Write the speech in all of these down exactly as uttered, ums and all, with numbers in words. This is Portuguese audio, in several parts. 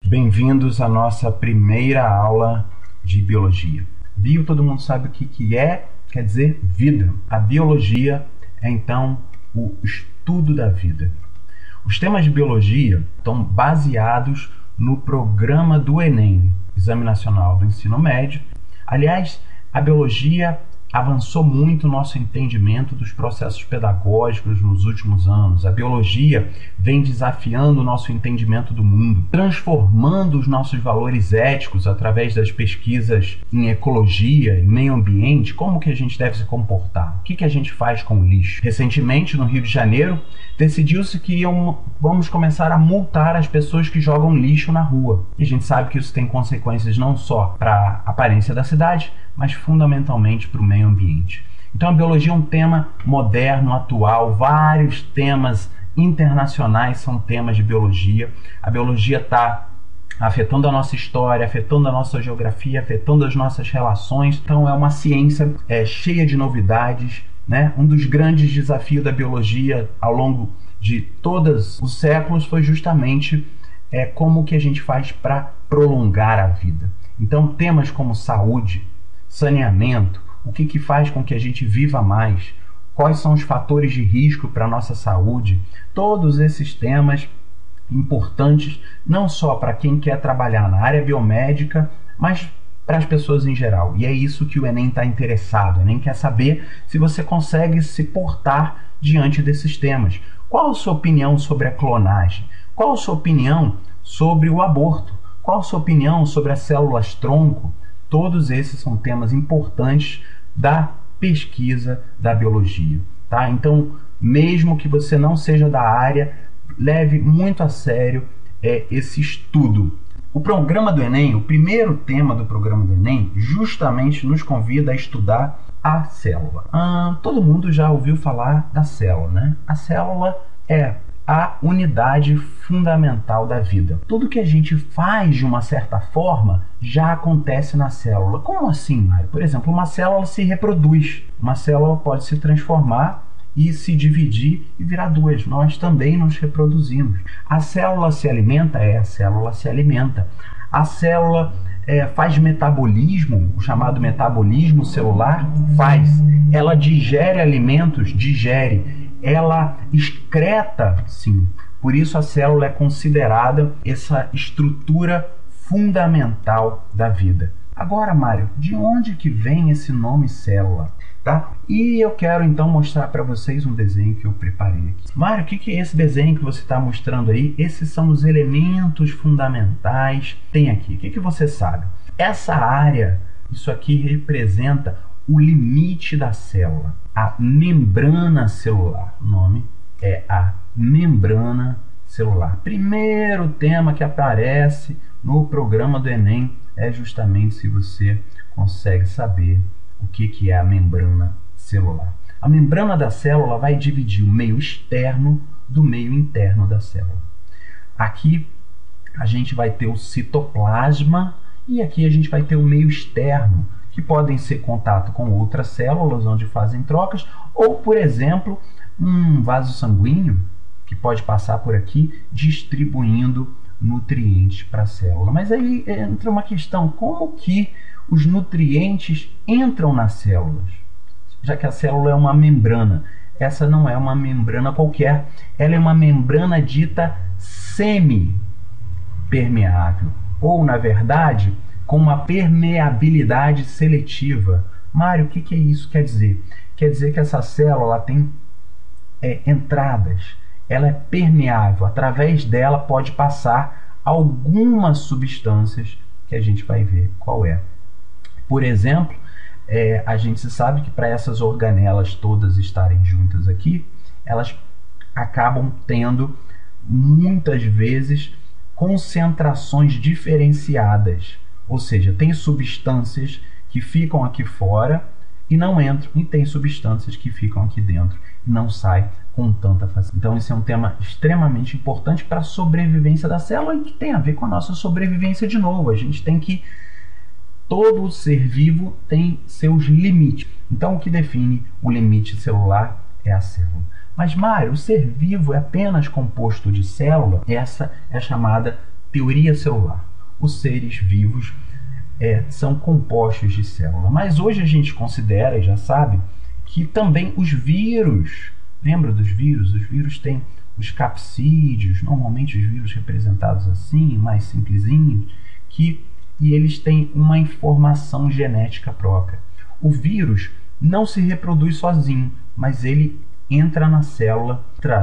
Bem-vindos à nossa primeira aula de biologia. Bio, todo mundo sabe o que, que é, quer dizer vida. A biologia é então o estudo da vida. Os temas de biologia estão baseados no programa do Enem, Exame Nacional do Ensino Médio. Aliás, a biologia avançou muito o nosso entendimento dos processos pedagógicos nos últimos anos. A biologia vem desafiando o nosso entendimento do mundo, transformando os nossos valores éticos através das pesquisas em ecologia, em meio ambiente, como que a gente deve se comportar, o que, que a gente faz com o lixo. Recentemente, no Rio de Janeiro, decidiu-se que iam, vamos começar a multar as pessoas que jogam lixo na rua. E a gente sabe que isso tem consequências não só para a aparência da cidade, mas fundamentalmente para o meio ambiente. Então a biologia é um tema moderno, atual, vários temas internacionais são temas de biologia. A biologia está afetando a nossa história, afetando a nossa geografia, afetando as nossas relações. Então é uma ciência é, cheia de novidades, né? Um dos grandes desafios da biologia ao longo de todos os séculos foi justamente é, como que a gente faz para prolongar a vida. Então temas como saúde, saneamento, o que, que faz com que a gente viva mais, quais são os fatores de risco para a nossa saúde, todos esses temas importantes não só para quem quer trabalhar na área biomédica, mas para as pessoas em geral. E é isso que o Enem está interessado. O Enem quer saber se você consegue se portar diante desses temas. Qual a sua opinião sobre a clonagem? Qual a sua opinião sobre o aborto? Qual a sua opinião sobre as células-tronco? Todos esses são temas importantes da pesquisa da biologia, tá? Então, mesmo que você não seja da área, leve muito a sério é, esse estudo. O programa do Enem, o primeiro tema do programa do Enem, justamente nos convida a estudar a célula. Ah, todo mundo já ouviu falar da célula, né? A célula é a unidade fundamental da vida. Tudo que a gente faz de uma certa forma já acontece na célula. Como assim, Mário? Por exemplo, uma célula se reproduz. Uma célula pode se transformar e se dividir e virar duas. Nós também nos reproduzimos. A célula se alimenta? É, a célula se alimenta. A célula é, faz metabolismo, o chamado metabolismo celular? Faz. Ela digere alimentos? Digere. Ela excreta, sim. Por isso a célula é considerada essa estrutura fundamental da vida. Agora, Mário, de onde que vem esse nome célula? Tá? E eu quero então mostrar para vocês um desenho que eu preparei aqui. Mário, o que, que é esse desenho que você está mostrando aí? Esses são os elementos fundamentais. Tem aqui. O que, que você sabe? Essa área, isso aqui representa o limite da célula, a membrana celular. O nome é a membrana celular. Primeiro tema que aparece no programa do Enem é justamente se você consegue saber o que, que é a membrana celular. A membrana da célula vai dividir o meio externo do meio interno da célula. Aqui a gente vai ter o citoplasma e aqui a gente vai ter o meio externo, que podem ser contato com outras células, onde fazem trocas, ou, por exemplo, um vaso sanguíneo, que pode passar por aqui, distribuindo nutrientes para a célula. Mas aí entra uma questão, como que os nutrientes entram nas células? Já que a célula é uma membrana, essa não é uma membrana qualquer, ela é uma membrana dita semi-permeável, ou, na verdade, com uma permeabilidade seletiva. Mário, o que, que isso quer dizer? Quer dizer que essa célula tem é, entradas, ela é permeável, através dela pode passar algumas substâncias que a gente vai ver qual é. Por exemplo, é, a gente sabe que para essas organelas todas estarem juntas aqui, elas acabam tendo muitas vezes concentrações diferenciadas. Ou seja, tem substâncias que ficam aqui fora e não entram, e tem substâncias que ficam aqui dentro e não saem com tanta facilidade. Então, esse é um tema extremamente importante para a sobrevivência da célula e que tem a ver com a nossa sobrevivência de novo. A gente tem que... Todo ser vivo tem seus limites. Então, o que define o limite celular é a célula. Mas, Mário, o ser vivo é apenas composto de célula? Essa é a chamada teoria celular. Os seres vivos é, são compostos de célula. Mas hoje a gente considera, e já sabe, que também os vírus, lembra dos vírus? Os vírus têm os capsídeos, normalmente os vírus representados assim, mais simplesinhos, que, e eles têm uma informação genética própria. O vírus não se reproduz sozinho, mas ele entra na célula,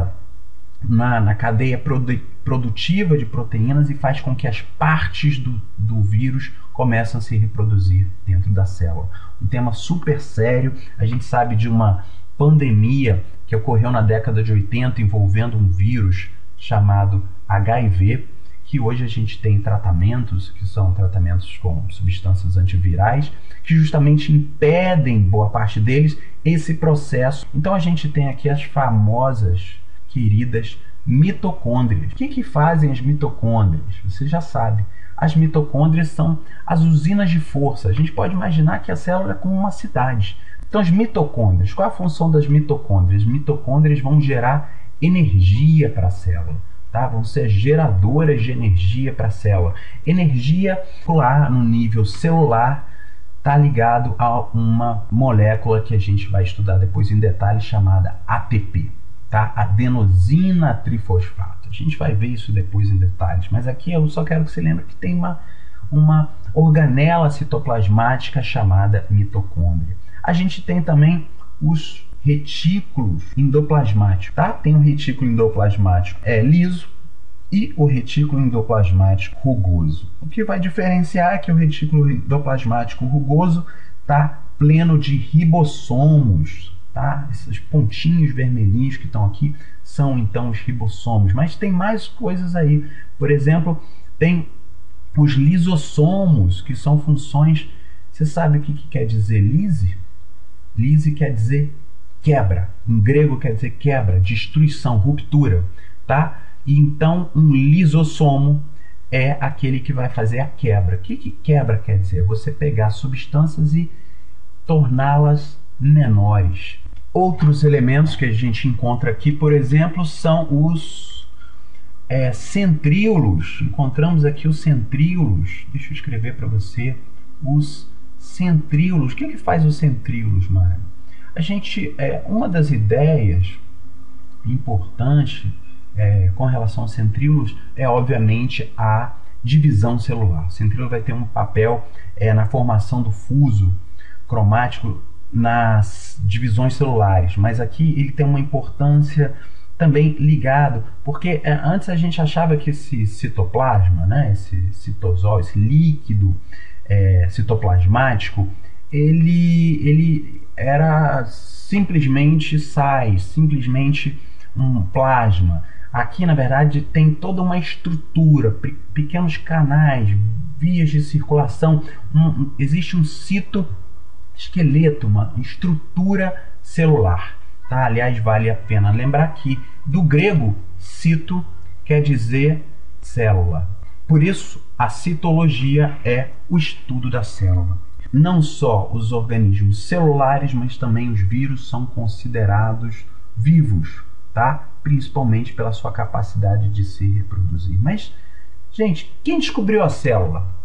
na, na cadeia produ, produtiva de proteínas e faz com que as partes do, do vírus comecem a se reproduzir dentro da célula. Um tema super sério. A gente sabe de uma pandemia que ocorreu na década de oitenta envolvendo um vírus chamado H I V, que hoje a gente tem tratamentos, que são tratamentos com substâncias antivirais, que justamente impedem, boa parte deles, esse processo. Então a gente tem aqui as famosas, queridas mitocôndrias. O que que fazem as mitocôndrias? Você já sabe. As mitocôndrias são as usinas de força. A gente pode imaginar que a célula é como uma cidade. Então as mitocôndrias, qual é a função das mitocôndrias? As mitocôndrias vão gerar energia para a célula. Tá? Vão ser geradoras de energia para a célula. Energia lá no nível celular está ligado a uma molécula que a gente vai estudar depois em detalhe, chamada A T P, tá? Adenosina trifosfato. A gente vai ver isso depois em detalhes, mas aqui eu só quero que você lembre que tem uma, uma organela citoplasmática chamada mitocôndria. A gente tem também os retículos endoplasmáticos, tá? Tem um retículo endoplasmático é liso e o retículo endoplasmático rugoso. O que vai diferenciar é que o retículo endoplasmático rugoso está pleno de ribossomos, tá? Esses pontinhos vermelhinhos que estão aqui são então os ribossomos, mas tem mais coisas aí. Por exemplo, tem os lisossomos, que são funções. Você sabe o que, que quer dizer lise? Lise quer dizer quebra, em grego quer dizer quebra, destruição, ruptura, tá? E então um lisossomo é aquele que vai fazer a quebra. O que, que quebra quer dizer? Você pegar substâncias e torná-las menores. Outros elementos que a gente encontra aqui, por exemplo, são os é, centríolos. Encontramos aqui os centríolos. Deixa eu escrever para você. Os centríolos. O que, que faz os centríolos, Mário? A gente, é, uma das ideias importantes é, com relação aos centríolos é, obviamente, a divisão celular. O centríolo vai ter um papel é, na formação do fuso cromático nas divisões celulares, mas aqui ele tem uma importância também ligado, porque é, antes a gente achava que esse citoplasma, né, esse citosol, esse líquido é, citoplasmático, ele, ele era simplesmente sais, simplesmente um plasma. Aqui, na verdade, tem toda uma estrutura, pequenos canais, vias de circulação, um, existe um citoesqueleto, uma estrutura celular. Tá? Aliás, vale a pena lembrar que do grego, cito quer dizer célula. Por isso, a citologia é o estudo da célula. Não só os organismos celulares, mas também os vírus são considerados vivos, tá? Principalmente pela sua capacidade de se reproduzir. Mas, gente, quem descobriu a célula?